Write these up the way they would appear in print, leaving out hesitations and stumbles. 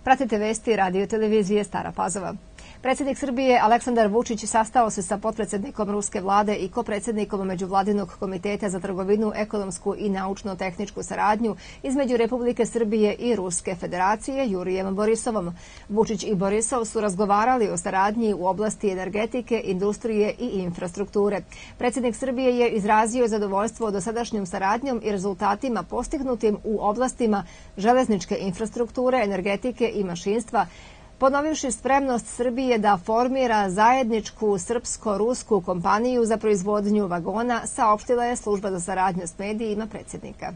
Pratite vesti radio televizije Stara Pazova. Predsjednik Srbije Aleksandar Vučić sastao se sa potpredsjednikom ruske vlade i kopredsjednikom Međuvladinog komiteta za trgovinu, ekonomsku i naučno-tehničku saradnju između Republike Srbije i Ruske federacije Jurijem Borisovom. Vučić i Borisov su razgovarali o saradnji u oblasti energetike, industrije i infrastrukture. Predsjednik Srbije je izrazio zadovoljstvo dosadašnjom saradnjom i rezultatima postignutim u oblastima železničke infrastrukture, energetike i mašinstva, ponovivši spremnost Srbije da formira zajedničku srpsko-rusku kompaniju za proizvodnju vagona, saopštila je služba za saradnju s medijima predsjednika.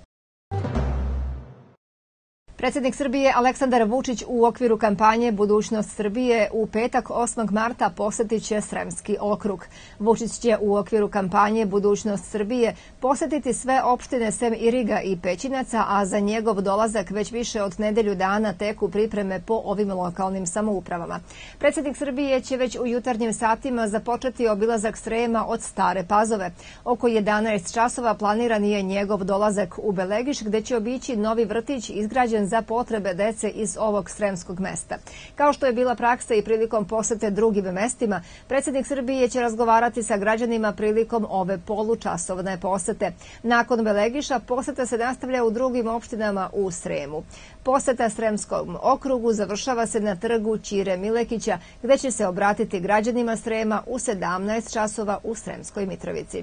Predsjednik Srbije Aleksandar Vučić u okviru kampanje Budućnost Srbije u petak 8. marta posjetit će Sremski okrug. Vučić će u okviru kampanje Budućnost Srbije posjetiti sve opštine sem Iriga i Pećinaca, a za njegov dolazak već više od nedelju dana teku pripreme po ovim lokalnim samoupravama. Predsjednik Srbije će već u jutarnjim satima započeti obilazak Srema od Stare Pazove. Oko 11 časova planiran je njegov dolazak u Belegiš, gde će obići novi vrtić izgrađen za potrebe dece iz ovog sremskog mesta. Kao što je bila praksa i prilikom posete drugim mestima, predsjednik Srbije će razgovarati sa građanima prilikom ove polučasovne posete. Nakon Belegiša poseta se nastavlja u drugim opštinama u Sremu. Poseta Sremskom okrugu završava se na trgu Ćire Milekića, gde će se obratiti građanima Srema u 17 časova u Sremskoj Mitrovici.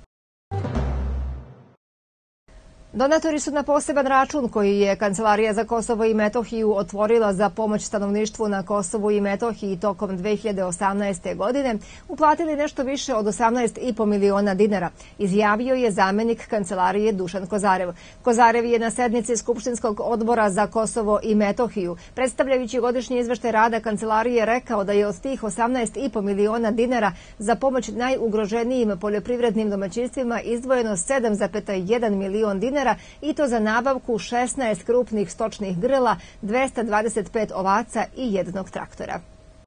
Donatori su na poseban račun koji je Kancelarija za Kosovo i Metohiju otvorila za pomoć stanovništvu na Kosovu i Metohiji tokom 2018. godine uplatili nešto više od 18,5 miliona dinara, izjavio je zamenik Kancelarije Dušan Kozarev. Kozarev je na sednici Skupštinskog odbora za Kosovo i Metohiju, predstavljajući godišnji izveštaj rada Kancelarije, rekao da je od tih 18,5 miliona dinara za pomoć najugroženijim poljoprivrednim domaćinstvima izdvojeno 7,1 milion dinara, i to za nabavku 16 krupnih stočnih grla, 225 ovaca i jednog traktora.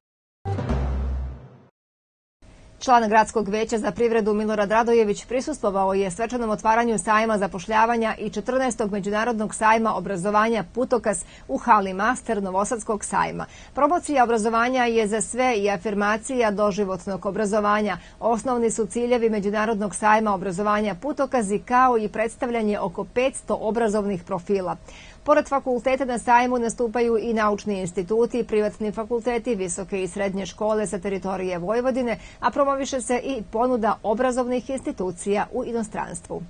Član Gradskog veća za privredu Milorad Radojević prisustvovao je svečanom otvaranju sajma zapošljavanja i 14. međunarodnog sajma obrazovanja Putokaz u hali Master Novosadskog sajma. Promocija obrazovanja je za sve i afirmacija doživotnog obrazovanja. Osnovni su ciljevi međunarodnog sajma obrazovanja Putokazi, kao i predstavljanje oko 500 obrazovnih profila. Pored fakulteta na sajmu nastupaju i naučni instituti, privatni fakulteti, visoke i srednje škole sa teritorije Vojvodine, a promoviše se i ponuda obrazovnih institucija u inostranstvu.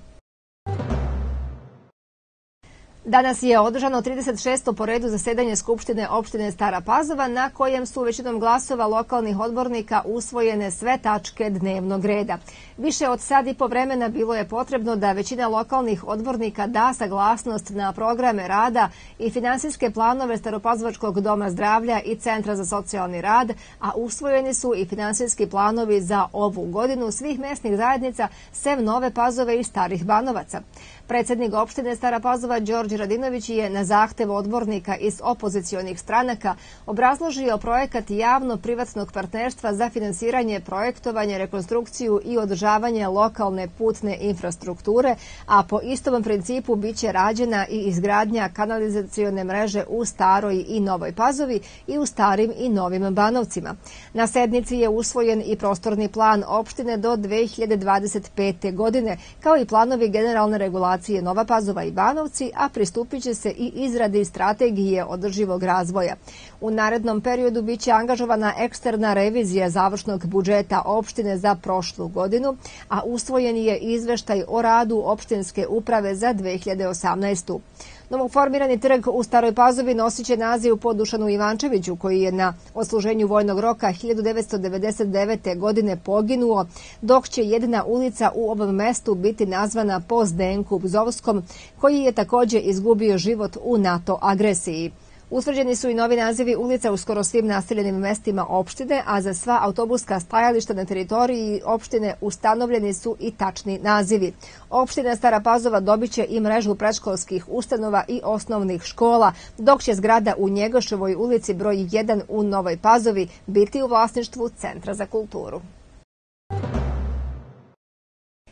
Danas je održano 36. po redu zasedanje Skupštine opštine Stara Pazova, na kojem su većinom glasova lokalnih odbornika usvojene sve tačke dnevnog reda. Više od sat i po vremena bilo je potrebno da većina lokalnih odbornika da saglasnost na programe rada i finansijske planove Staropazovačkog doma zdravlja i Centra za socijalni rad, a usvojeni su i finansijski planovi za ovu godinu svih mesnih zajednica sem Nove Pazove i Starih Banovaca. Predsjednik opštine Stara Pazova Đorđe Radinović je na zahtev odbornika iz opozicionih stranaka obrazložio projekat javno-privatnog partnerstva za finansiranje, projektovanje, rekonstrukciju i održavanje lokalne putne infrastrukture, a po istom principu biće rađena i izgradnja kanalizacione mreže u Staroj i Novoj Pazovi i u Starim i Novim Banovcima. Na sednici je usvojen i prostorni plan opštine do 2025. godine, kao i planovi generalne regulacije Nova Pazova i Banovci, a pristupit će se i izradi strategije održivog razvoja. U narednom periodu biće angažovana eksterna revizija završnog budžeta opštine za prošlu godinu, a usvojen je izveštaj o radu opštinske uprave za 2018. Novoformirani trg u Staroj Pazovi nosit će naziv po Dušanu Ivančeviću, koji je na odsluženju vojnog roka 1999. godine poginuo, dok će jedina ulica u ovom mestu biti nazvana po Zdenku Bzovskom, koji je također izgubio život u NATO agresiji. Utvrđeni su i novi nazivi ulica u skoro svim naseljenim mestima opštine, a za sva autobuska stajališta na teritoriji opštine ustanovljeni su i tačni nazivi. Opština Stara Pazova dobit će i mrežu predškolskih ustanova i osnovnih škola, dok će zgrada u Njegoševoj ulici broj 1 u Novoj Pazovi biti u vlasništvu Centra za kulturu.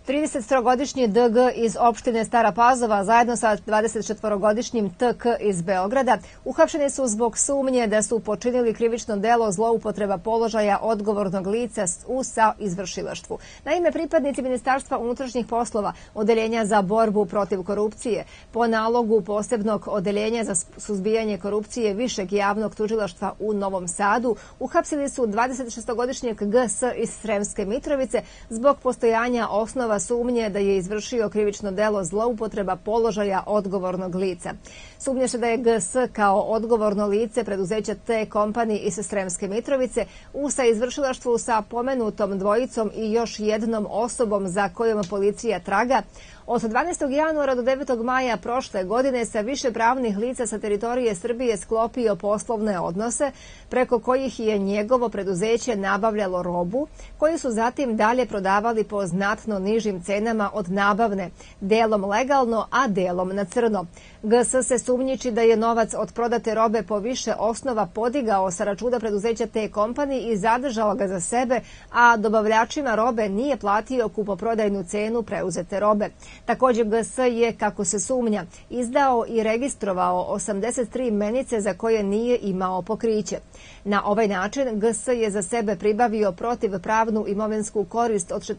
33-godišnji DG iz opštine Stara Pazova zajedno sa 24-godišnjim TK iz Beograda uhapšeni su zbog sumnje da su počinili krivično delo zloupotreba položaja odgovornog lica u saizvršilaštvu. Naime, pripadnici Ministarstva unutrašnjih poslova, Odeljenja za borbu protiv korupcije, po nalogu posebnog Odeljenja za suzbijanje korupcije Višeg javnog tužilaštva u Novom Sadu, uhapsili su 26-godišnjeg GS iz Sremske Mitrovice zbog postojanja osnova sumnje da je izvršio krivično delo zloupotreba položaja odgovornog lica. Sumnja se da je GS kao odgovorno lice preduzeća T-Company iz Sremske Mitrovice u saizvršilaštvu sa pomenutom dvojicom i još jednom osobom za kojom policija traga od 12. januara do 9. maja prošle godine sa više pravnih lica sa teritorije Srbije sklopio poslovne odnose preko kojih je njegovo preduzeće nabavljalo robu koju su zatim dalje prodavali po znatno nižim cenama od nabavne, delom legalno, a delom na crno. GS se sumnjiči da je novac od prodate robe po više osnova podigao sa računa preduzeća T-Company i zadržao ga za sebe, a dobavljačima robe nije platio kupoprodajnu cenu preuzete robe. Također GS je, kako se sumnja, izdao i registrovao 83 menice za koje nije imao pokriće. Na ovaj način GS je za sebe pribavio protivpravnu imovinsku korist od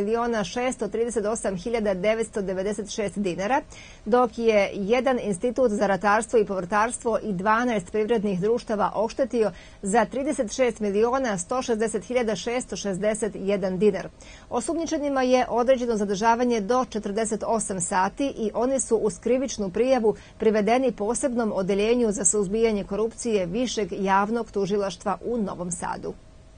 14.638.996 dinara, dok je jedan institut za ratarstvo i povrtarstvo i 12 privrednih društava oštetio za 36.160.661 dinar. Osumnjičenima je određeno zadržavanje do 48 sati i oni su uz krivičnu prijavu privedeni posebnom odeljenju za suzbijanje korupcije Višeg javnog tužilaštva u Novom Sadu.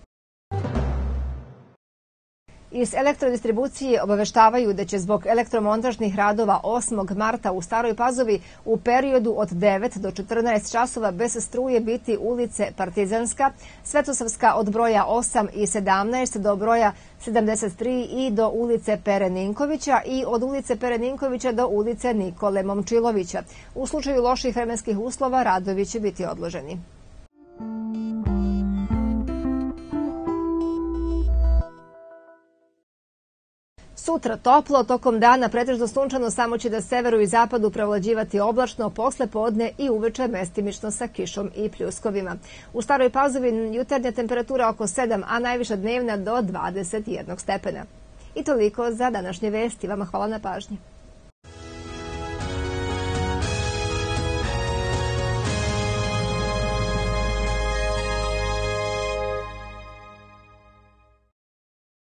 Iz elektrodistribucije obaveštavaju da će zbog elektromontažnih radova 8. marta u Staroj Pazovi u periodu od 9 do 14 časova bez struje biti ulice Partizanska, Svetosavska od broja 8 i 17 do broja 73 i do ulice Pere Ninkovića i od ulice Pere Ninkovića do ulice Nikole Momčilovića. U slučaju loših vremenskih uslova radovi će biti odloženi. Sutra toplo, tokom dana pretežno sunčano, samo će da severu i zapadu prevlađivati oblačno, posle podne i uveče mestimično sa kišom i pljuskovima. U Staroj Pazovi jutarnja temperatura oko 7, a najviša dnevna do 21 stepena. I toliko za današnje vesti. Vama hvala na pažnji.